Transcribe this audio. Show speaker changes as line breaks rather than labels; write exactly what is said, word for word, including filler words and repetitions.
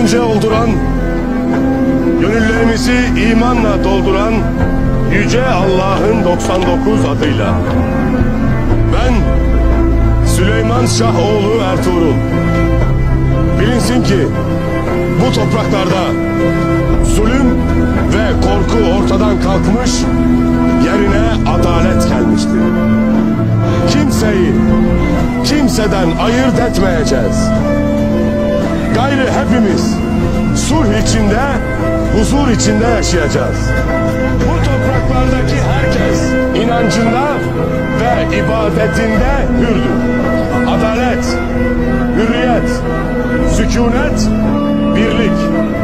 sevince olduran, gönüllerimizi imanla dolduran Yüce Allah'ın doksan dokuz adıyla. Ben Süleyman Şahoğlu Ertuğrul. Bilinsin ki bu topraklarda zulüm ve korku ortadan kalkmış, yerine adalet gelmiştir. Kimseyi kimseden ayırt etmeyeceğiz. Gayrı hepimiz sulh içinde, huzur içinde yaşayacağız. Bu topraklardaki herkes inancında ve ibadetinde hürdür. Adalet, hürriyet, sükunet, birlik.